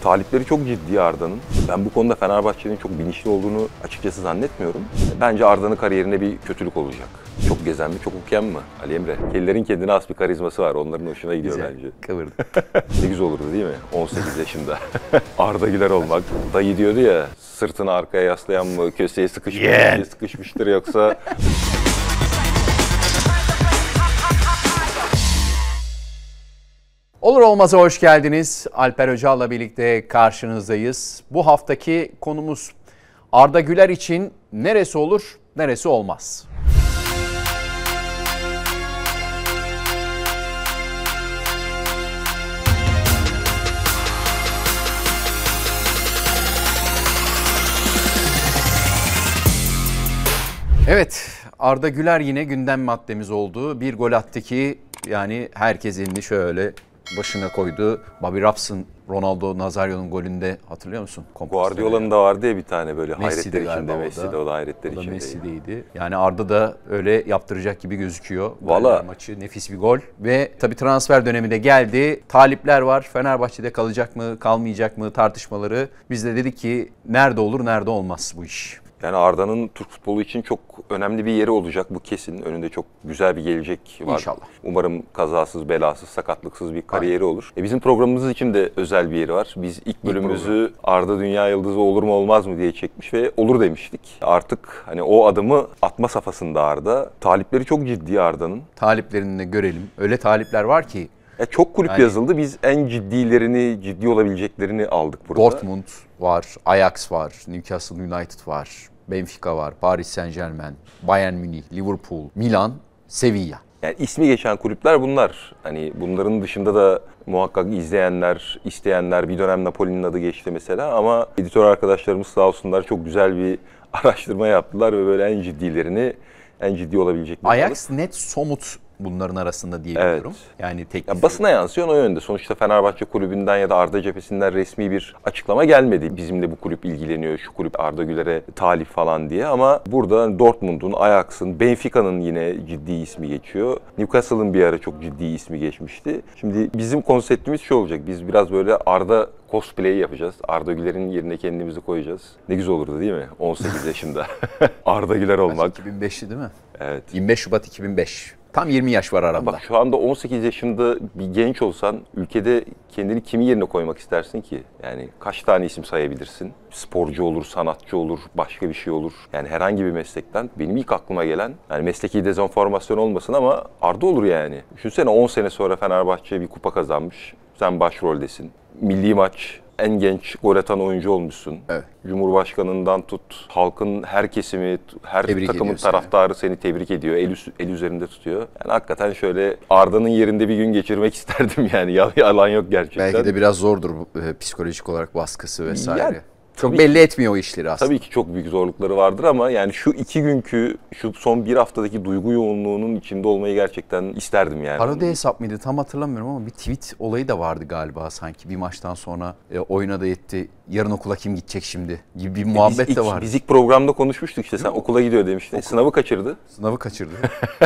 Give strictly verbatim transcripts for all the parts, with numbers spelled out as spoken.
Talipleri çok ciddi Arda'nın. Ben bu konuda Fenerbahçe'nin çok bilinçli olduğunu açıkçası zannetmiyorum. Bence Arda'nın kariyerine bir kötülük olacak. Çok gezen mi, çok okuyan mı? Ali Emre. Kedilerin kendine has bir karizması var. Onların hoşuna gidiyor güzel, bence. Kıvırdı. Ne güzel olurdu değil mi? on sekiz yaşında. Arda Güler olmak. Dayı diyordu ya, sırtını arkaya yaslayan mı, köşeye sıkışmış, yeah. sıkışmıştır yoksa... Olur olmaz'a hoş geldiniz. Alper Hoca'yla birlikte karşınızdayız. Bu haftaki konumuz Arda Güler için neresi olur, neresi olmaz? Evet, Arda Güler yine gündem maddemiz oldu. Bir gol attı ki yani herkes elini şöyle başına koydu. Bobby Robson, Ronaldo Nazario'nun golünde hatırlıyor musun? Guardiola'nın da vardı ya bir tane böyle Messi'de hayretler içinde. Messi'de o da hayretler o da içinde. Messi'deydi. Yani Arda da öyle yaptıracak gibi gözüküyor. Valla. Maçı nefis bir gol. Ve tabii transfer dönemi de geldi. Talipler var. Fenerbahçe'de kalacak mı, kalmayacak mı tartışmaları. Biz de dedik ki nerede olur, nerede olmaz bu iş. Yani Arda'nın Türk futbolu için çok önemli bir yeri olacak, bu kesin. Önünde çok güzel bir gelecek var. İnşallah. Umarım kazasız, belasız, sakatlıksız bir kariyeri Aynen. olur. E bizim programımız için de özel bir yeri var. Biz ilk bölümümüzü ilk Arda Dünya Yıldızı olur mu olmaz mı diye çekmiş ve olur demiştik. Artık hani o adımı atma safhasında Arda. Talipleri çok ciddi Arda'nın. Taliplerini de görelim. Öyle talipler var ki. Ya çok kulüp yani, yazıldı. Biz en ciddilerini, ciddi olabileceklerini aldık burada. Dortmund var, Ajax var, Newcastle United var. Benfica var, Paris Saint-Germain, Bayern Münih, Liverpool, Milan, Sevilla. Yani ismi geçen kulüpler bunlar. Hani bunların dışında da muhakkak izleyenler, isteyenler, bir dönem Napoli'nin adı geçti mesela ama editör arkadaşlarımız sağ olsunlar çok güzel bir araştırma yaptılar ve böyle en ciddilerini, en ciddi olabileceklerini Ajax alıp... net somut bunların arasında diyebiliyorum. Evet. Yani teknik. Ya basına yansıyor o yönde. Sonuçta Fenerbahçe kulübünden ya da Arda cephesinden resmi bir açıklama gelmedi. Bizimle bu kulüp ilgileniyor, şu kulüp Arda Güler'e talip falan diye. Ama burada Dortmund'un, Ajax'ın, Benfica'nın yine ciddi ismi geçiyor. Newcastle'ın bir ara çok ciddi ismi geçmişti. Şimdi bizim konseptimiz şu olacak. Biz biraz böyle Arda cosplay yapacağız. Arda Güler'in yerine kendimizi koyacağız. Ne güzel olurdu değil mi? on sekiz yaşında. Arda Güler olmak. iki bin beşli değil mi? Evet. yirmi beş Şubat iki bin beş. Tam yirmi yaş var aramda. Bak şu anda on sekiz yaşında bir genç olsan ülkede kendini kimin yerine koymak istersin ki? Yani kaç tane isim sayabilirsin? Sporcu olur, sanatçı olur, başka bir şey olur. Yani herhangi bir meslekten benim ilk aklıma gelen, yani mesleki dezenformasyon olmasın ama Arda olur yani. Düşünsene on sene sonra Fenerbahçe bir kupa kazanmış. Sen başroldesin. Milli maç. En genç gol atan oyuncu olmuşsun. Evet. Cumhurbaşkanından tut, halkın her kesimi, her tebrik takımın taraftarı seni tebrik ediyor, el, el üzerinde tutuyor. Yani hakikaten şöyle Arda'nın yerinde bir gün geçirmek isterdim yani. Yalan yok gerçekten. Belki de biraz zordur e, psikolojik olarak baskısı vesaire. Yani, çok tabii belli ki, etmiyor o işleri aslında. Tabii ki çok büyük zorlukları vardır ama yani şu iki günkü, şu son bir haftadaki duygu yoğunluğunun içinde olmayı gerçekten isterdim yani. Arada hesap mıydı tam hatırlamıyorum ama bir tweet olayı da vardı galiba sanki bir maçtan sonra e, oyuna da yetti. Yarın okula kim gidecek şimdi gibi bir muhabbet biz de ilk, vardı. Biz ilk programda konuşmuştuk işte sen okula gidiyor demiştin. Okul. Sınavı kaçırdı. Sınavı kaçırdı.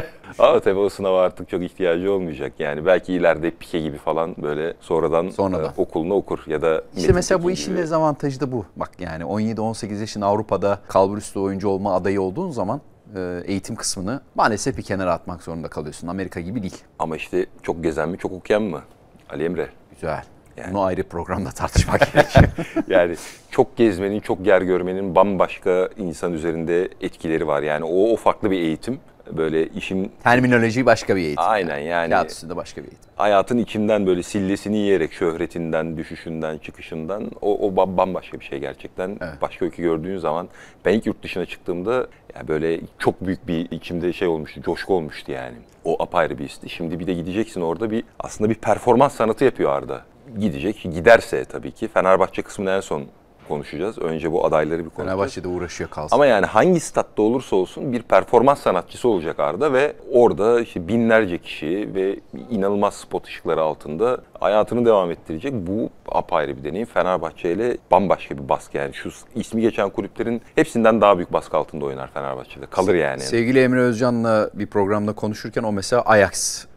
Ama tabii o sınava artık çok ihtiyacı olmayacak. Yani belki ileride Pike gibi falan böyle sonradan, sonradan. E, okulunu okur ya da... İşte mesela bu işin dezavantajı da bu. Bak yani on yedi on sekiz yaşında Avrupa'da kalburüstü oyuncu olma adayı olduğun zaman eğitim kısmını maalesef bir kenara atmak zorunda kalıyorsun. Amerika gibi değil. Ama işte çok gezen mi, çok okuyan mı? Ali Emre. Güzel. Yani. Bunu ayrı programda tartışmak gerekiyor. Yani çok gezmenin, çok yer görmenin bambaşka insan üzerinde etkileri var. Yani o, o farklı bir eğitim. Böyle işin... Terminoloji başka bir eğitim. Aynen yani. Kağıt üstünde başka bir eğitim. Hayatın içinden böyle sillesini yiyerek şöhretinden, düşüşünden, çıkışından o, o bambaşka bir şey gerçekten. Evet. Başka ülke gördüğün zaman ben ilk yurt dışına çıktığımda ya böyle çok büyük bir içimde şey olmuştu, coşku olmuştu yani. O apayrı bir histi. Şimdi bir de gideceksin orada bir aslında bir performans sanatı yapıyor Arda. Gidecek, giderse tabii ki Fenerbahçe kısmını en son konuşacağız. Önce bu adayları bir konuşacağız. Fenerbahçe'de uğraşıyor kalsın. Ama yani hangi statta olursa olsun bir performans sanatçısı olacak Arda ve orada işte binlerce kişi ve inanılmaz spot ışıkları altında hayatını devam ettirecek. Bu apayrı bir deneyim. Fenerbahçe ile bambaşka bir baskı yani. Şu ismi geçen kulüplerin hepsinden daha büyük baskı altında oynar Fenerbahçe'de. Kalır yani. Sevgili Emre Özcan'la bir programda konuşurken o mesela Ajax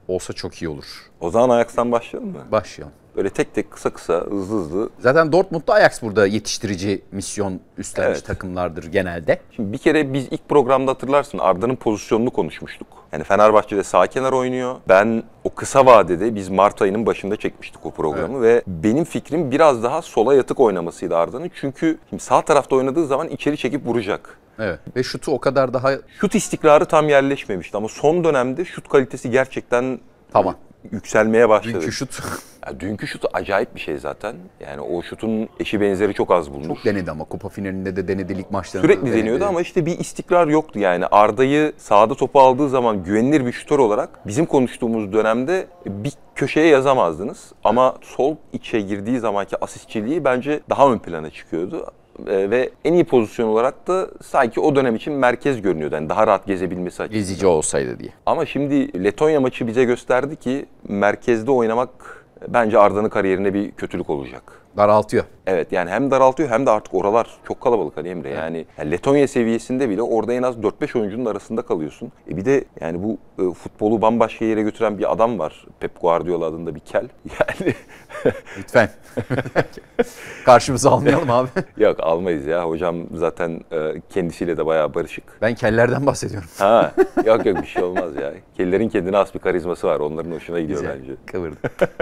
olsa çok iyi olur. O zaman Ajax'tan başlayalım mı? Başlayalım. Böyle tek tek kısa kısa hızlı hızlı. Zaten Dortmund'da Ajax burada yetiştirici misyon üstlenmiş Evet. takımlardır genelde. Şimdi bir kere biz ilk programda hatırlarsın Arda'nın pozisyonunu konuşmuştuk. Yani Fenerbahçe'de sağ kenar oynuyor. Ben o kısa vadede biz Mart ayının başında çekmiştik o programı ve benim fikrim biraz daha sola yatık oynamasıydı Arda'nın. Çünkü şimdi sağ tarafta oynadığı zaman içeri çekip vuracak. Evet. Ve şutu o kadar daha Şut istikrarı tam yerleşmemişti ama son dönemde şut kalitesi gerçekten tavan. yükselmeye başladı. Dünkü şut Ya dünkü şut acayip bir şey zaten. Yani o şutun eşi benzeri çok az bulunur. çok denedi ama kupa finalinde de denedi, lig maçlarında Sürekli da denedi. deniyordu ama işte bir istikrar yoktu yani. Arda'yı sahada topu aldığı zaman güvenilir bir şutör olarak bizim konuştuğumuz dönemde bir köşeye yazamazdınız. Ama sol içe girdiği zamanki asistçiliği bence daha ön plana çıkıyordu. Ee, ve en iyi pozisyon olarak da sanki o dönem için merkez görünüyordu. Yani daha rahat gezebilmesi açısından. Gezici olsaydı diye. Ama şimdi Letonya maçı bize gösterdi ki merkezde oynamak bence Arda'nın kariyerine bir kötülük olacak. Daraltıyor. Evet yani hem daraltıyor hem de artık oralar çok kalabalık Ali Emre. Yani, yani Letonya seviyesinde bile orada en az dört beş oyuncunun arasında kalıyorsun. E bir de yani bu e, futbolu bambaşka yere götüren bir adam var. Pep Guardiola adında bir kel. Yani Lütfen. Karşımıza almayalım abi. yok almayız ya. Hocam zaten e, kendisiyle de bayağı barışık. Ben kellerden bahsediyorum. Ha yok yok bir şey olmaz ya. Kellerin kendine has bir karizması var. Onların hoşuna gidiyor Güzel. bence. Kıvırdı.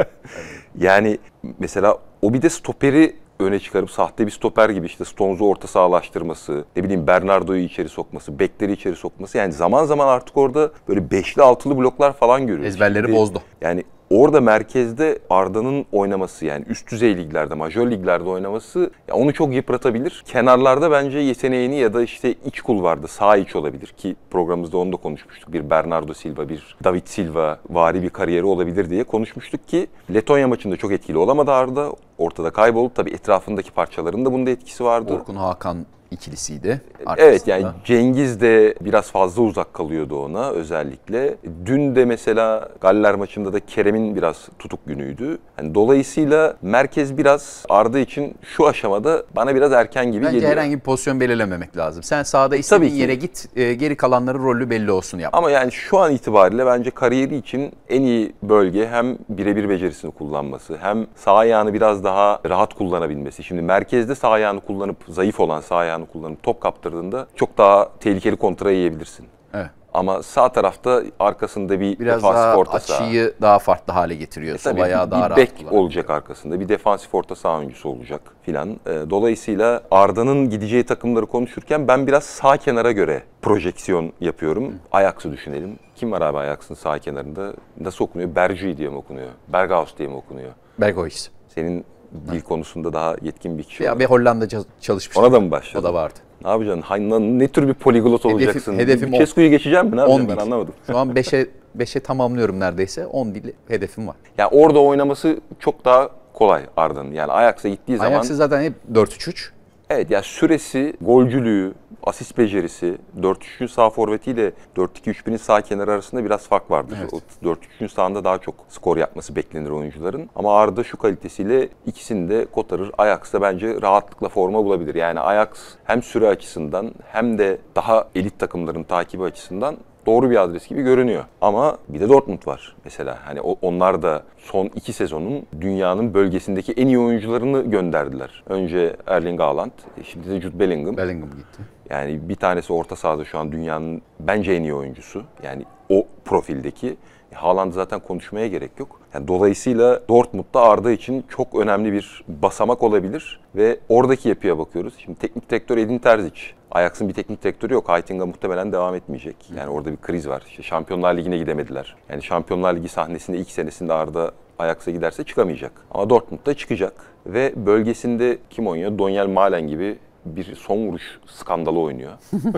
Yani mesela o bir de stoperi öne çıkarıp sahte bir stoper gibi işte Stones'u orta sahalaştırması, ne bileyim Bernardo'yu içeri sokması, bekleri içeri sokması. Yani zaman zaman artık orada böyle beşli altılı bloklar falan görüyoruz. Ezberleri Şimdi bozdu. Yani orada merkezde Arda'nın oynaması yani üst düzey liglerde, majör liglerde oynaması ya onu çok yıpratabilir. Kenarlarda bence yeteneğini ya da işte iç kulvarda sağ iç olabilir ki programımızda onu da konuşmuştuk. Bir Bernardo Silva, bir David Silva vari bir kariyeri olabilir diye konuşmuştuk ki Letonya maçında çok etkili olamadı Arda. Ortada kayboldu. Tabii etrafındaki parçaların da bunda etkisi vardı. Orkun Hakan ikilisiydi. Evet yani Arkasında. Cengiz de biraz fazla uzak kalıyordu ona özellikle. Dün de mesela Galler maçında da Kerem'in biraz tutuk günüydü. Yani dolayısıyla merkez biraz Arda için şu aşamada bana biraz erken gibi Bence geliyor. herhangi bir pozisyon belirlememek lazım. Sen sahada istediğin Tabii ki. yere git, e, geri kalanların rolü belli olsun yap. Ama yani şu an itibariyle bence kariyeri için en iyi bölge hem birebir becerisini kullanması hem sağ ayağını biraz daha rahat kullanabilmesi. Şimdi merkezde sağ ayağını kullanıp zayıf olan sağ ayağını kullanıp top kaptırdığında çok daha tehlikeli kontra yiyebilirsin. Evet. Ama sağ tarafta arkasında bir Biraz defansif daha orta saha. açıyı daha farklı hale getiriyor. E Sol tabii ayağı bir, daha bir rahat bek kullanıyor. olacak arkasında. Bir defansif orta saha oyuncusu olacak filan. E, dolayısıyla Arda'nın gideceği takımları konuşurken ben biraz sağ kenara göre projeksiyon yapıyorum. Ajax'ı düşünelim. Kim var abi Ajax'ın sağ kenarında? Nasıl okunuyor? Bergui diye mi okunuyor? Berghaus diye mi okunuyor? Berghuis. Senin dil konusunda daha yetkin bir kişi Ya olarak. bir Hollandaca çalışmıştım. Ona da mı başladın? O da vardı. Ne yapacaksın? Hay- Ne tür bir poliglot olacaksın? hedefim o. Cescu'yu geçeceğim mi? Ne on yapacaksın? Ben dil. anlamadım. Şu an beşe beşe tamamlıyorum neredeyse. on dil hedefim var. Yani orada oynaması çok daha kolay Arda'nın. Yani Ajax'a gittiği zaman Ajax'ı zaten hep dört üç üç. evet ya süresi, golcülüğü, asist becerisi, dört üç üçün sağ forvetiyle dört iki üç birin sağ kenarı arasında biraz fark vardır. Evet. O dört üç üçün sağında daha çok skor yapması beklenir oyuncuların. Ama Arda şu kalitesiyle ikisini de kotarır. Ajax'ta bence rahatlıkla forma bulabilir. Yani Ajax hem süre açısından hem de daha elit takımların takibi açısından doğru bir adres gibi görünüyor. Ama bir de Dortmund var mesela. Hani o- onlar da son iki sezonun dünyanın bölgesindeki en iyi oyuncularını gönderdiler. Önce Erling Haaland, şimdi de Jude Bellingham. Bellingham gitti. Yani bir tanesi orta sahada şu an dünyanın bence en iyi oyuncusu. Yani o profildeki. Haaland zaten konuşmaya gerek yok. Yani dolayısıyla Dortmund'da Arda için çok önemli bir basamak olabilir ve oradaki yapıya bakıyoruz. Şimdi teknik direktör Edin Terzic. Ajax'ın bir teknik direktörü yok. Heitinga muhtemelen devam etmeyecek. Yani orada bir kriz var. İşte Şampiyonlar Ligi'ne gidemediler. Yani Şampiyonlar Ligi sahnesinde ilk senesinde Arda Ajax'a giderse çıkamayacak. Ama Dortmund'da çıkacak ve bölgesinde kim oynuyor? Donyel Malen gibi bir son vuruş skandalı oynuyor.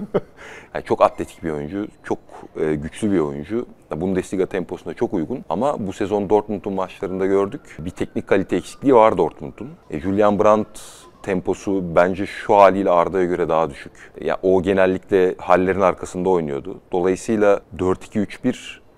Yani çok atletik bir oyuncu, çok e, güçlü bir oyuncu. Bundesliga temposuna çok uygun ama bu sezon Dortmund'un maçlarında gördük. Bir teknik kalite eksikliği var Dortmund'un. E, Julian Brandt temposu bence şu haliyle Arda'ya göre daha düşük. Ya o genellikle hallerin arkasında oynuyordu. Dolayısıyla dört iki üç bir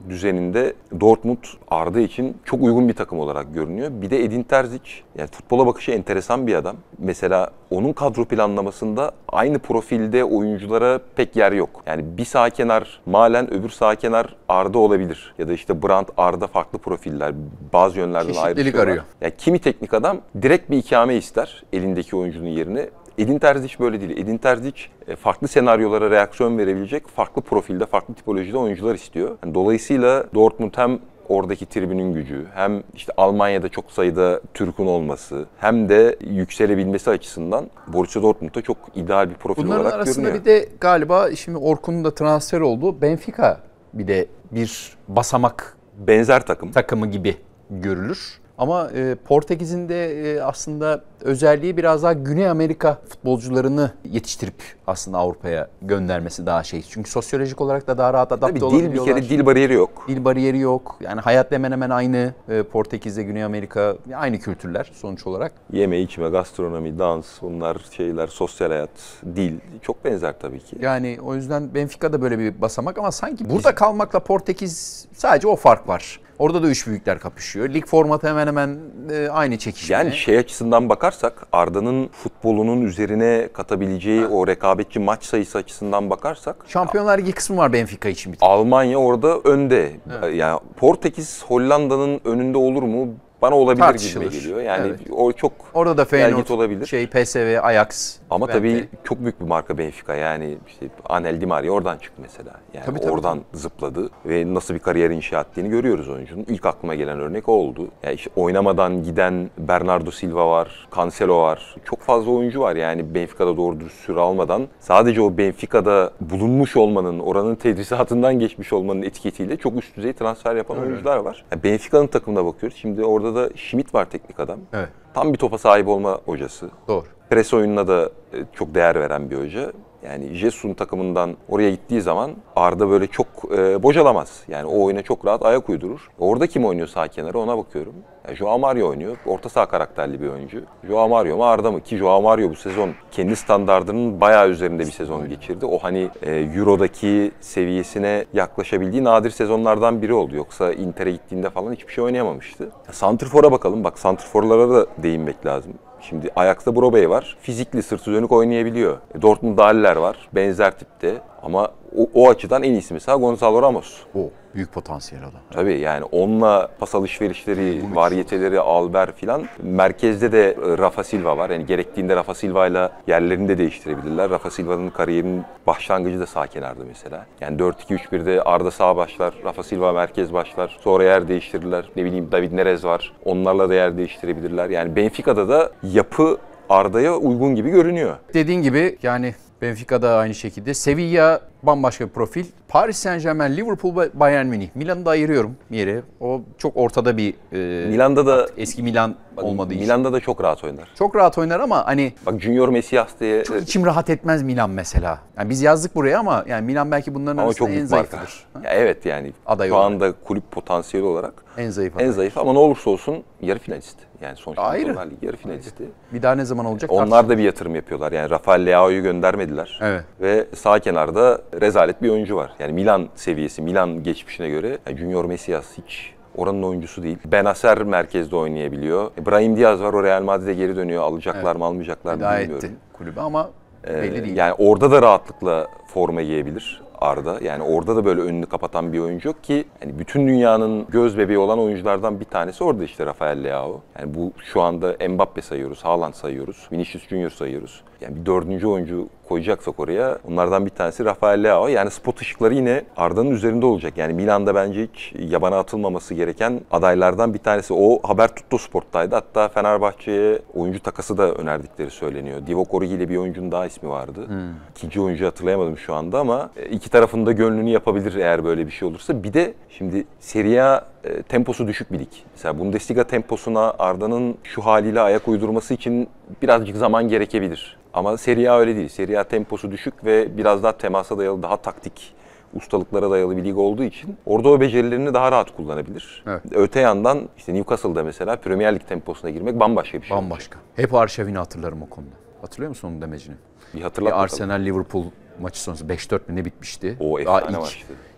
düzeninde Dortmund Arda için çok uygun bir takım olarak görünüyor. Bir de Edin Terzic, yani futbola bakışı enteresan bir adam. Mesela onun kadro planlamasında aynı profilde oyunculara pek yer yok. Yani bir sağ kenar Malen, öbür sağ kenar Arda olabilir. Ya da işte Brandt, Arda farklı profiller. Bazı yönlerden Çeşitlilik ayrışıyorlar. arıyor. Yani kimi teknik adam direkt bir ikame ister elindeki oyuncunun yerine. Edin Terzic böyle değil. Edin Terzic farklı senaryolara reaksiyon verebilecek farklı profilde, farklı tipolojide oyuncular istiyor. Yani dolayısıyla Dortmund hem oradaki tribünün gücü, hem işte Almanya'da çok sayıda Türk'ün olması, hem de yükselebilmesi açısından Borussia Dortmund'da çok ideal bir profil Bunların olarak arasında görünüyor. bir de galiba şimdi Orkun'un da transfer olduğu Benfica bir de bir basamak Benzer takım. takımı gibi görülür. Ama e, Portekiz'in de e, aslında özelliği biraz daha Güney Amerika futbolcularını yetiştirip aslında Avrupa'ya göndermesi daha şey. Çünkü sosyolojik olarak da daha rahat adapte Tabii dil bir olabiliyorlar. kere dil bariyeri yok. Dil bariyeri yok. Yani hayat hemen hemen aynı. E, Portekiz'de Güney Amerika aynı kültürler sonuç olarak. Yeme, içme, gastronomi, dans, bunlar şeyler, sosyal hayat, dil çok benzer tabii ki. Yani o yüzden Benfica da böyle bir basamak ama sanki burada kalmakla Portekiz sadece o fark var. Orada da üç büyükler kapışıyor. Lig formatı hemen hemen e, aynı çekişme. Yani şey açısından bakarsak, Arda'nın futbolunun üzerine katabileceği o rekabetçi maç sayısı açısından bakarsak, Şampiyonlar Ligi kısmı var Benfica için bir tek. Almanya orada önde. Yani Portekiz Hollanda'nın önünde olur mu? Bana olabilir Tartışılır. gibi geliyor. Yani Evet. o çok Orada da gel git Feyenoord, olabilir. şey P S V, Ajax. Ama Twente. tabii çok büyük bir marka Benfica. Yani işte Angel Di Maria oradan çıktı mesela. Yani Tabii, tabii, oradan zıpladı ve nasıl bir kariyer inşa ettiğini görüyoruz oyuncunun. İlk aklıma gelen örnek o oldu. Yani işte oynamadan giden Bernardo Silva var, Cancelo var. Çok fazla oyuncu var yani Benfica'da doğru dürüst süre almadan. Sadece o Benfica'da bulunmuş olmanın, oranın tedrisatından geçmiş olmanın etiketiyle çok üst düzey transfer yapan Öyle. oyuncular var. Yani Benfica'nın takımına bakıyoruz. Şimdi orada da Schmidt var, teknik adam. Evet, Tam bir topa sahip olma hocası. doğru. Pres oyununa da e, çok değer veren bir hoca. Yani Jesus'un takımından oraya gittiği zaman Arda böyle çok e, bocalamaz. Yani o oyuna çok rahat ayak uydurur. Orada kim oynuyor sağ kenara ona bakıyorum. Yani Joao Mario oynuyor. Orta saha karakterli bir oyuncu. Joao Mario mu Arda mı? Ki Joao Mario bu sezon kendi standardının bayağı üzerinde bir sezon geçirdi. O hani e, Euro'daki seviyesine yaklaşabildiği nadir sezonlardan biri oldu. Yoksa Inter'e gittiğinde falan hiçbir şey oynayamamıştı. Santrfor'a bakalım. Bak santrforlara da değinmek lazım. Şimdi Ajax'ta Brobbey var. Fizikli, sırtı dönük oynayabiliyor. Dortmund'da Haller var. Benzer tipte. Ama o, o açıdan en iyisi mesela Gonzalo Ramos. O büyük potansiyel adam. Tabii yani onunla pas alışverişleri, varyeteleri, Alber filan. Merkezde de Rafa Silva var. Yani gerektiğinde Rafa Silva'yla yerlerini de değiştirebilirler. Rafa Silva'nın kariyerinin başlangıcı da sağ kenarda mesela. Yani dört iki üç birde Arda sağ başlar, Rafa Silva merkez başlar. Sonra yer değiştirirler. Ne bileyim David Neres var. Onlarla da yer değiştirebilirler. Yani Benfica'da da yapı Arda'ya uygun gibi görünüyor. Dediğin gibi yani Benfica'da aynı şekilde. Sevilla bambaşka bir profil. Paris Saint-Germain, Liverpool ve Bayern Münih. Milan'ı da ayırıyorum yere. O çok ortada bir e, Milan'da da eski Milan olmadığı için. Milan'da da çok rahat oynar. Çok rahat oynar ama hani Bak Junior Messias diye çok içim rahat etmez Milan mesela. Yani biz yazdık buraya ama yani Milan belki bunların ama arasında çok en büyük marka. zayıfıdır. Ha? Ya evet yani Aday şu olarak. anda kulüp potansiyeli olarak En zayıf en aday. zayıf ama ne olursa olsun yarı finalist. Yani sonuçta Ayrı. Şampiyonlar Ligi yarı finalisti. Bir daha ne zaman olacak? Onlar da bir yatırım yapıyorlar. Yani Rafael Leao'yu göndermediler. Evet. Ve sağ kenarda rezalet bir oyuncu var. Yani Milan seviyesi, Milan geçmişine göre yani Junior Messias hiç oranın oyuncusu değil. Benacer merkezde oynayabiliyor. Brahim Diaz var, o Real Madrid'e geri dönüyor. Alacaklar Evet. mı almayacaklar mı Veda bilmiyorum. etti kulübe ama Ee, belli değil. Yani orada da rahatlıkla forma giyebilir Arda. Yani orada da böyle önünü kapatan bir oyuncu yok ki. Yani bütün dünyanın göz bebeği olan oyunculardan bir tanesi orada işte Rafael Leao. Yani bu şu anda Mbappe sayıyoruz, Haaland sayıyoruz, Vinicius Junior sayıyoruz. Yani bir dördüncü oyuncu koyacaksak oraya onlardan bir tanesi Rafael Leao. Yani spot ışıkları yine Arda'nın üzerinde olacak. Yani Milan'da bence hiç yabana atılmaması gereken adaylardan bir tanesi. O Habertutto Sport'taydı. Hatta Fenerbahçe'ye oyuncu takası da önerdikleri söyleniyor. Divock Origi ile bir oyuncunun daha ismi vardı. Hmm. İkinci oyuncu hatırlayamadım şu anda ama iki tarafın da gönlünü yapabilir eğer böyle bir şey olursa. Bir de şimdi Serie A e, temposu düşük bir lig. Mesela Bundesliga temposuna Arda'nın şu haliyle ayak uydurması için birazcık zaman gerekebilir. Ama Serie A öyle değil. Serie A temposu düşük ve biraz daha temasa dayalı, daha taktik ustalıklara dayalı bir lig olduğu için orada o becerilerini daha rahat kullanabilir. Evet. Öte yandan işte Newcastle'da mesela Premier Lig temposuna girmek bambaşka bir şey. Bambaşka. Olacak. Hep Arşavini hatırlarım o konuda. Hatırlıyor musun onun demecini? Bir hatırlat bir Arsenal Liverpool maçı sonrası beş dört mü ne bitmişti? O efsane maçtı.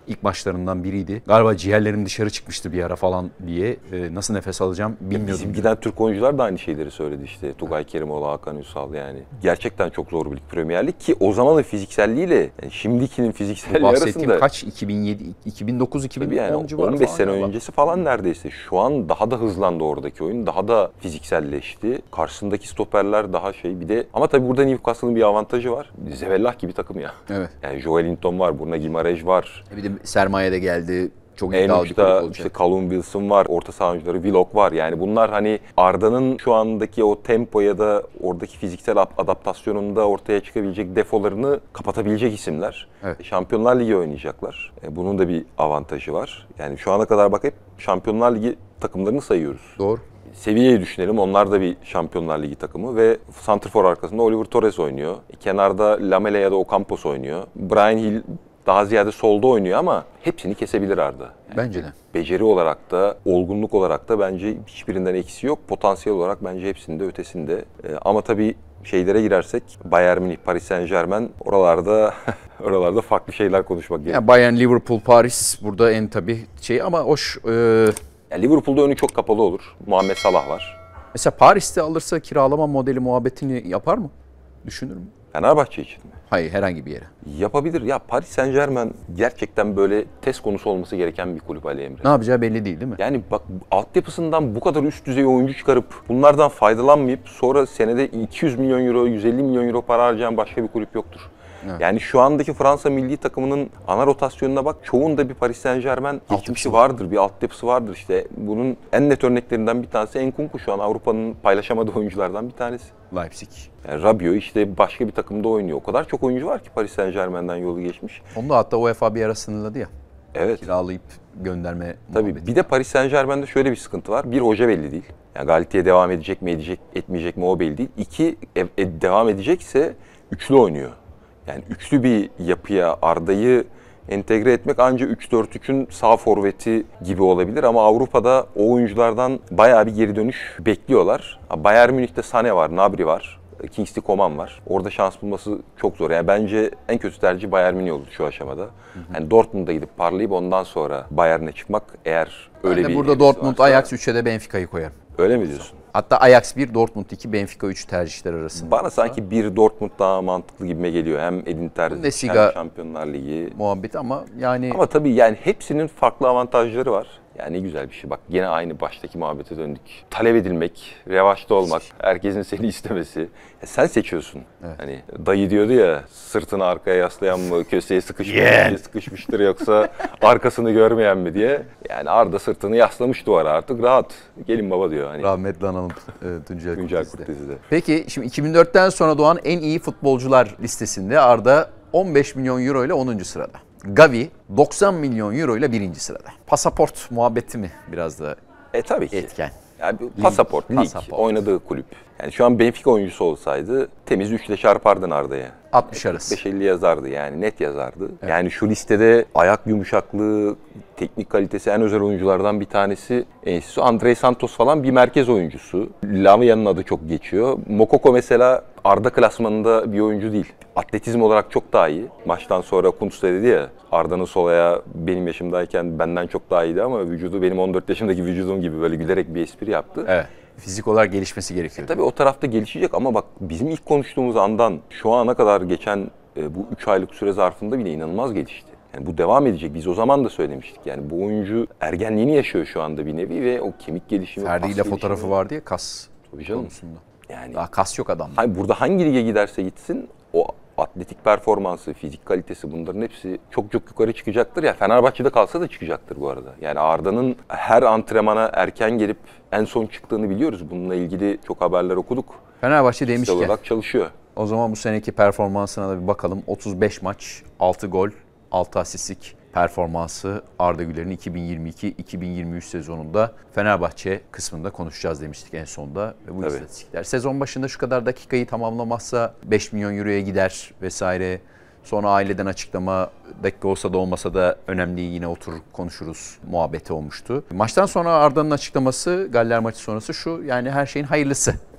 ilk maçlarından biriydi. Galiba ciğerlerim dışarı çıkmıştı bir ara falan diye. E, nasıl nefes alacağım bilmiyordum. Bizim giden Türk oyuncular da aynı şeyleri söyledi işte. Tugay Kerimoğlu, Hakan Ünsal yani. Gerçekten çok zor bir lig, Premier Lig ki o zamanın fizikselliğiyle yani şimdikinin fizikselliği Bahsettiğim arasında. kaç? iki bin yedi, iki bin dokuz, iki bin on yani civarı on beş falan sene galiba. öncesi falan neredeyse. Şu an daha da hızlandı oradaki oyun. Daha da fizikselleşti. Karşısındaki stoperler daha şey bir de ama tabii burada Newcastle'ın bir avantajı var. Zevellah gibi takım ya. Evet. Yani Joelinton var, Bruno Guimaraes var. Bir de sermaye de geldi. Çok En iddialı bir kulüp uçta olacak. işte Callum Wilson var, orta saha oyuncuları Willock var. Yani bunlar hani Arda'nın şu andaki o tempo ya da oradaki fiziksel adaptasyonunda ortaya çıkabilecek defolarını kapatabilecek isimler. Evet. Şampiyonlar Ligi oynayacaklar. E, bunun da bir avantajı var. Yani şu ana kadar bak hep Şampiyonlar Ligi takımlarını sayıyoruz. Doğru. Seviyeyi düşünelim. Onlar da bir Şampiyonlar Ligi takımı ve santrfor arkasında Oliver Torres oynuyor. Kenarda Lamela ya da Ocampos oynuyor. Bryan Hill daha ziyade solda oynuyor ama hepsini kesebilir Arda. Yani Bence de. beceri olarak da, olgunluk olarak da bence hiçbirinden eksiği yok. Potansiyel olarak bence hepsinde ötesinde. Ee, ama tabii şeylere girersek Bayern Münih, Paris Saint-Germain oralarda oralarda farklı şeyler konuşmak gerekiyor. Yani Bayern, Liverpool, Paris burada en tabii şey ama hoş. E, Yani Liverpool'da önü çok kapalı olur. Muhammed Salah var. mesela Paris'te alırsa kiralama modeli muhabbetini yapar mı? Düşünür mü? Fenerbahçe için mi? Hayır, herhangi bir yere. Yapabilir. Ya Paris Saint-Germain gerçekten böyle test konusu olması gereken bir kulüp Ali Emre. Ne yapacağı belli değil değil mi? Yani bak altyapısından bu kadar üst düzey oyuncu çıkarıp bunlardan faydalanmayıp sonra senede iki yüz milyon euro, yüz elli milyon euro para harcayan başka bir kulüp yoktur. Evet. Yani şu andaki Fransa milli takımının ana rotasyonuna bak çoğunda bir Paris Saint-Germain geçmişi vardır, bir altyapısı vardır işte. Bunun en net örneklerinden bir tanesi Nkunku şu an Avrupa'nın paylaşamadığı oyunculardan bir tanesi. Leipzig. Yani Rabiot işte başka bir takımda oynuyor. O kadar çok oyuncu var ki Paris Saint-Germain'den yolu geçmiş. Onu da hatta UEFA bir ara sınırladı ya. Evet. Kiralayıp gönderme Tabii muhabbeti. bir de Paris Saint-Germain'de şöyle bir sıkıntı var. Bir hoca belli değil. Yani Galatasaray devam edecek mi, edecek, etmeyecek mi o belli değil. İki, e, e, devam edecekse üçlü oynuyor. Yani üçlü bir yapıya Arda'yı entegre etmek ancak üç dört üçün sağ forveti gibi olabilir ama Avrupa'da o oyunculardan bayağı bir geri dönüş bekliyorlar. Bayern Münih'te Sané var, Gnabry var, Kingsley Coman var. Orada şans bulması çok zor. Yani bence en kötü tercih Bayern Münih olur şu aşamada. Hı hı. Yani Dortmund'a gidip parlayıp ondan sonra Bayern'e çıkmak eğer öyle yani bir burada Dortmund, varsa, Ajax üçe de Benfica'yı koyar. Öyle mi diyorsun? Hatta Ajax bir, Dortmund iki, Benfica üç tercihler arasında. Bana sanki bir Dortmund daha mantıklı gibime geliyor. Hem Edin Terzic hem Şampiyonlar Ligi muhabbeti ama yani... Ama tabii yani hepsinin farklı avantajları var. Yani ne güzel bir şey. Bak gene aynı baştaki muhabbete döndük. Talep edilmek, revaçta olmak, herkesin seni istemesi. Ya sen seçiyorsun. Evet. Hani dayı diyordu ya sırtını arkaya yaslayan mı, köşeye sıkışmış, yeah. sıkışmıştır yoksa arkasını görmeyen mi diye. Yani Arda sırtını yaslamış duvara artık rahat. Gelin baba diyor. Hani. Rahmetli analım Tuncel Kurtiz'de. Peki şimdi iki bin dörtten sonra doğan en iyi futbolcular listesinde Arda on beş milyon euro ile onuncu sırada. Gavi doksan milyon euro ile birinci sırada. Pasaport muhabbeti mi biraz da e, tabii ki. etken? Yani pasaport, lig, pasaport. Oynadığı kulüp. Yani şu an Benfica oyuncusu olsaydı temiz üçle çarpardın Arda'ya. altmış arası. kırk beş elli yazardı yani net yazardı. Evet. Yani şu listede ayak yumuşaklığı, teknik kalitesi en özel oyunculardan bir tanesi Ensisu. Andrei Santos falan bir merkez oyuncusu. Lamia'nın adı çok geçiyor. Mokoko mesela Arda klasmanında bir oyuncu değil. Atletizm olarak çok daha iyi. Maçtan sonra Kuntz da dedi ya Arda'nın sol ayağı benim yaşımdayken benden çok daha iyiydi ama vücudu benim on dört yaşındaki vücudum gibi böyle gülerek bir espri yaptı. Evet. Fizik olarak gelişmesi gerekiyor. E, tabii o tarafta gelişecek ama bak bizim ilk konuştuğumuz andan şu ana kadar geçen e, bu üç aylık süre zarfında bile inanılmaz gelişti. Yani bu devam edecek. Biz o zaman da söylemiştik. Yani bu oyuncu ergenliğini yaşıyor şu anda bir nevi ve o kemik gelişimi, Ferdi ile fotoğrafı gelişimi. Vardı ya kas konusunda. Yani daha kas yok adamda. Hani burada hangi lige giderse gitsin o atletik performansı, fizik kalitesi bunların hepsi çok çok yukarı çıkacaktır. Ya Fenerbahçe'de kalsa da çıkacaktır bu arada. Yani Arda'nın her antrenmana erken gelip en son çıktığını biliyoruz. Bununla ilgili çok haberler okuduk. Fenerbahçe demiş ki olarak çalışıyor. O zaman bu seneki performansına da bir bakalım. otuz beş maç, altı gol, altı asistlik performansı Arda Güler'in iki bin yirmi iki iki bin yirmi üç sezonunda Fenerbahçe kısmında konuşacağız demiştik en sonda. Ve bu Tabii. istatistikler. Sezon başında şu kadar dakikayı tamamlamazsa beş milyon euroya gider vesaire. Sonra aileden açıklama dakika olsa da olmasa da önemli yine oturur konuşuruz muhabbeti olmuştu. Maçtan sonra Arda'nın açıklaması Galler maçı sonrası şu yani her şeyin hayırlısı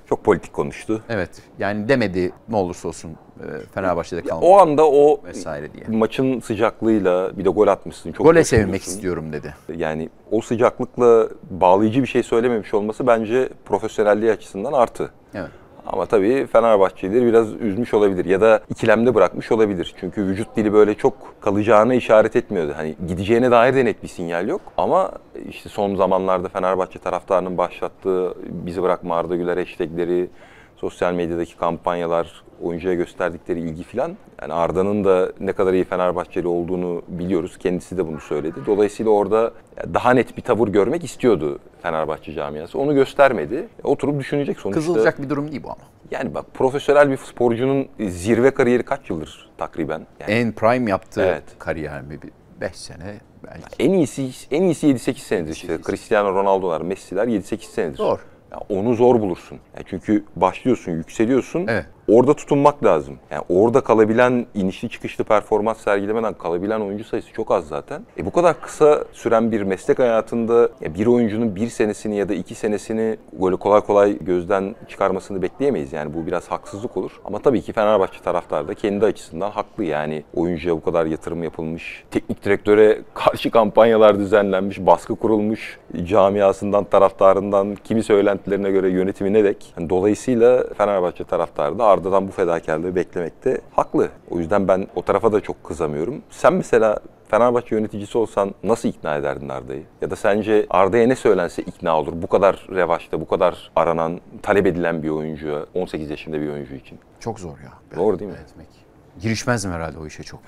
Çok politik konuştu. Evet. Yani demedi ne olursa olsun e, Fenerbahçe'de kalmak O anda o vesaire diye. maçın sıcaklığıyla bir de gol atmışsın. Çok Gole coşkulusun. sevinmek istiyorum dedi. Yani o sıcaklıkla bağlayıcı bir şey söylememiş olması bence profesyonelliği açısından artı. Evet. Ama tabii Fenerbahçelileri biraz üzmüş olabilir ya da ikilemde bırakmış olabilir. Çünkü vücut dili böyle çok kalacağına işaret etmiyordu. Hani gideceğine dair de net bir sinyal yok. Ama işte son zamanlarda Fenerbahçe taraftarının başlattığı bizi bırakma Arda Güler hashtagleri, sosyal medyadaki kampanyalar, oyuncuya gösterdikleri ilgi filan. Yani Arda'nın da ne kadar iyi Fenerbahçeli olduğunu biliyoruz. Kendisi de bunu söyledi. Dolayısıyla orada daha net bir tavır görmek istiyordu Fenerbahçe camiası. Onu göstermedi. Oturup düşünecek sonuçta. Kızılacak bir durum değil bu ama. Yani bak profesyonel bir sporcunun zirve kariyeri kaç yıldır takriben? Yani En prime yaptığı Evet. kariyer mi? beş sene belki. en iyisi en iyisi yedi sekiz senedir işte. sekiz. Cristiano Ronaldo'lar, Messi'ler yedi sekiz senedir. Doğru. Ya onu zor bulursun. Ya çünkü başlıyorsun, yükseliyorsun. Evet. Orada tutunmak lazım. Yani orada kalabilen, inişli çıkışlı performans sergilemeden kalabilen oyuncu sayısı çok az zaten. E bu kadar kısa süren bir meslek hayatında ya bir oyuncunun bir senesini ya da iki senesini böyle kolay kolay gözden çıkarmasını bekleyemeyiz. Yani bu biraz haksızlık olur. Ama tabii ki Fenerbahçe taraftarı da kendi açısından haklı. Yani oyuncuya bu kadar yatırım yapılmış, teknik direktöre karşı kampanyalar düzenlenmiş, baskı kurulmuş, camiasından, taraftarından, kimi söylentilerine göre yönetimine dek. Yani dolayısıyla Fenerbahçe taraftarı da Arda'dan bu fedakarlığı beklemekte haklı. O yüzden ben o tarafa da çok kızamıyorum. Sen mesela Fenerbahçe yöneticisi olsan nasıl ikna ederdin Arda'yı? Ya da sence Arda'ya ne söylense ikna olur? Bu kadar revaçta, bu kadar aranan, talep edilen bir oyuncuya, on sekiz yaşında bir oyuncu için. Çok zor ya. Doğru değil mi? Etmek. Girişmezdim herhalde o işe çok.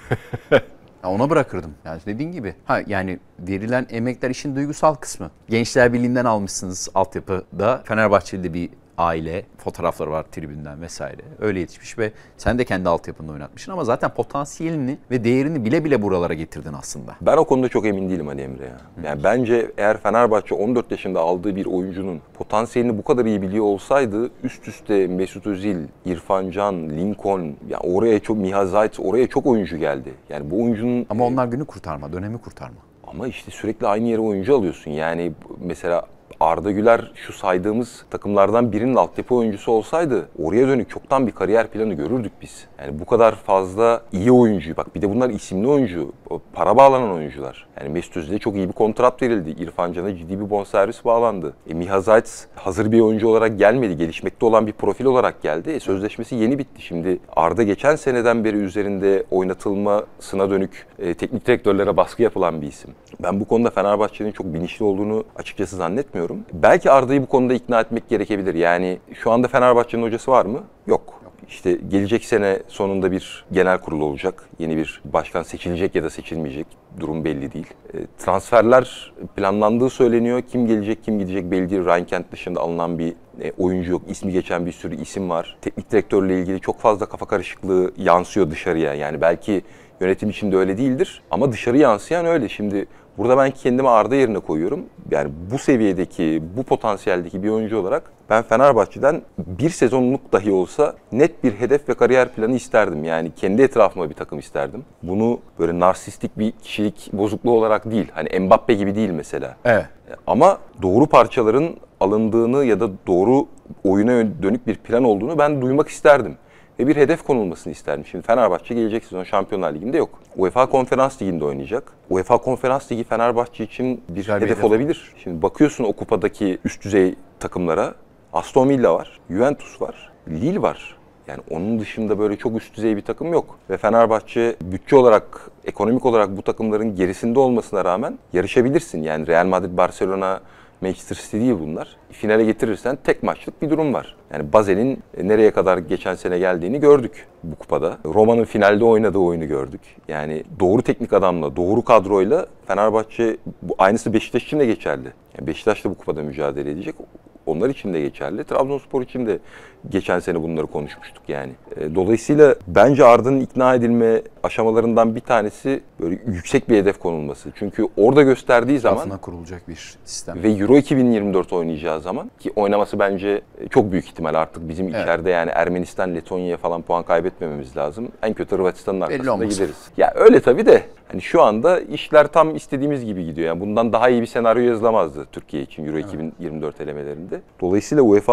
Ya ona bırakırdım. Yani dediğin gibi. Ha yani verilen emekler işin duygusal kısmı. Gençler Birliği'nden almışsınız altyapıda. Fenerbahçeli de bir aile, fotoğrafları var tribünden vesaire. Öyle yetişmiş ve sen de kendi altyapında oynatmışsın ama zaten potansiyelini ve değerini bile bile buralara getirdin aslında. Ben o konuda çok emin değilim Ali Emre ya. Yani bence eğer Fenerbahçe on dört yaşında aldığı bir oyuncunun potansiyelini bu kadar iyi biliyor olsaydı üst üste Mesut Özil, İrfan Can, Lincoln, ya oraya çok Miha Zayt, oraya çok oyuncu geldi. Yani bu oyuncunun Ama onlar günü kurtarma, dönemi kurtarma. ama işte sürekli aynı yere oyuncu alıyorsun. Yani mesela Arda Güler şu saydığımız takımlardan birinin altyapı oyuncusu olsaydı oraya dönük çoktan bir kariyer planı görürdük biz. Yani bu kadar fazla iyi oyuncu. Bak bir de bunlar isimli oyuncu. Para bağlanan oyuncular. Yani Mesut Özil'e çok iyi bir kontrat verildi. İrfan Can'a ciddi bir bonservis bağlandı. E, Miha Zayt hazır bir oyuncu olarak gelmedi. Gelişmekte olan bir profil olarak geldi. E, sözleşmesi yeni bitti. Şimdi Arda geçen seneden beri üzerinde oynatılmasına dönük e, teknik direktörlere baskı yapılan bir isim. Ben bu konuda Fenerbahçe'nin çok bilinçli olduğunu açıkçası zannetmiyorum. Belki Arda'yı bu konuda ikna etmek gerekebilir. Yani şu anda Fenerbahçe'nin hocası var mı? Yok. İşte gelecek sene sonunda bir genel kurul olacak. Yeni bir başkan seçilecek ya da seçilmeyecek. Durum belli değil. E, transferler planlandığı söyleniyor. Kim gelecek, kim gidecek belli değil. Ryan Kent dışında alınan bir e, oyuncu yok. İsmi geçen bir sürü isim var. Teknik direktörle ilgili çok fazla kafa karışıklığı yansıyor dışarıya. Yani belki yönetim içinde öyle değildir ama dışarı yansıyan öyle. Şimdi burada ben kendimi Arda yerine koyuyorum. Yani bu seviyedeki, bu potansiyeldeki bir oyuncu olarak ben Fenerbahçe'den bir sezonluk dahi olsa net bir hedef ve kariyer planı isterdim. Yani kendi etrafıma bir takım isterdim. Bunu böyle narsistik bir kişilik bozukluğu olarak değil. Hani Mbappe gibi değil mesela. Evet. Ama doğru parçaların alındığını ya da doğru oyuna dönük bir plan olduğunu ben duymak isterdim. Ve bir hedef konulmasını isterdim. Şimdi Fenerbahçe gelecek sezon Şampiyonlar Ligi'nde yok. UEFA Konferans Ligi'nde oynayacak. UEFA Konferans Ligi Fenerbahçe için bir Güzel bir hedef hedef. olabilir. Şimdi bakıyorsun o kupadaki üst düzey takımlara. Aston Villa var, Juventus var, Lille var. Yani onun dışında böyle çok üst düzey bir takım yok. Ve Fenerbahçe bütçe olarak, ekonomik olarak bu takımların gerisinde olmasına rağmen yarışabilirsin. Yani Real Madrid, Barcelona, Manchester City değil bunlar. Finale getirirsen tek maçlık bir durum var. Yani Basel'in nereye kadar geçen sene geldiğini gördük bu kupada. Roma'nın finalde oynadığı oyunu gördük. Yani doğru teknik adamla, doğru kadroyla Fenerbahçe, bu aynısı Beşiktaş için de geçerli. Yani Beşiktaş da bu kupada mücadele edecek. Onlar için de geçerli. Trabzonspor için de geçen sene bunları konuşmuştuk yani. Dolayısıyla bence Arda'nın ikna edilme aşamalarından bir tanesi böyle yüksek bir hedef konulması. Çünkü orada gösterdiği zaman Etrafına kurulacak bir sistem. ve Euro iki bin yirmi dört oynayacağı zaman ki oynaması bence çok büyük ihtimal artık bizim Evet. içeride yani Ermenistan, Letonya'ya falan puan kaybetmememiz lazım. En kötü Hırvatistan'ın arkasında olmaz. gideriz. Ya öyle tabii de hani şu anda işler tam istediğimiz gibi gidiyor. Yani bundan daha iyi bir senaryo yazılamazdı Türkiye için Euro iki bin yirmi dört elemelerinde. Dolayısıyla UEFA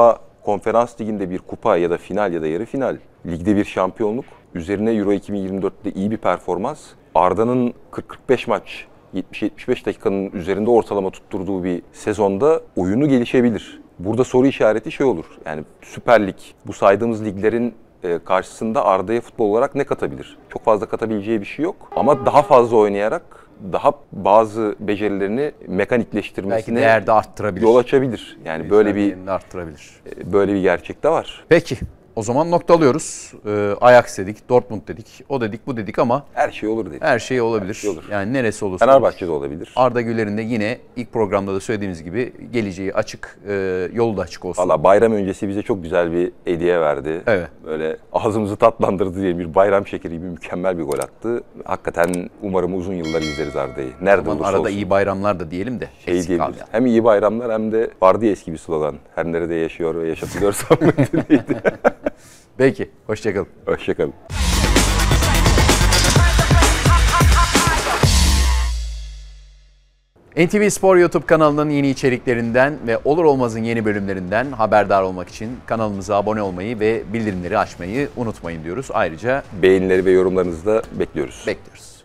Konferans liginde bir kupa ya da final ya da yarı final, ligde bir şampiyonluk, üzerine Euro iki bin yirmi dörtte iyi bir performans, Arda'nın kırk kırk beş maç, yetmiş yetmiş beş dakikanın üzerinde ortalama tutturduğu bir sezonda oyunu gelişebilir. Burada soru işareti şey olur. Yani Süper Lig, bu saydığımız liglerin karşısında Arda'ya futbol olarak ne katabilir? Çok fazla katabileceği bir şey yok. Ama daha fazla oynayarak daha bazı becerilerini mekanikleştirmesine belki değerde arttırabilir. Yol açabilir. Yani böyle bir arttırabilir. Böyle bir gerçek de var. Peki. O zaman noktalıyoruz. Ee, Ajax dedik, Dortmund dedik, o dedik, bu dedik ama her şey olur dedik. Her şey olabilir. Her şey olur. Yani neresi olursa. Fenerbahçe'de olabilir. Arda Güler'in de yine ilk programda da söylediğimiz gibi geleceği açık, e, yolu da açık olsun. Valla bayram öncesi bize çok güzel bir hediye verdi. Evet. Böyle ağzımızı tatlandırdı diye bir bayram şekeri gibi mükemmel bir gol attı. Hakikaten umarım uzun yıllar izleriz Arda'yı. Nerede olursa arada olsun. iyi bayramlar da diyelim de. Şey diyebiliriz. Hem iyi bayramlar hem de vardı ya eski bir slogan. Her nerede yaşıyor ve yaşatılıyorsam neydi? Peki, hoşçakalın. Hoşçakalın. N T V Spor YouTube kanalının yeni içeriklerinden ve Olur Olmaz'ın yeni bölümlerinden haberdar olmak için kanalımıza abone olmayı ve bildirimleri açmayı unutmayın diyoruz. Ayrıca beğenileri ve yorumlarınızı da bekliyoruz. bekliyoruz.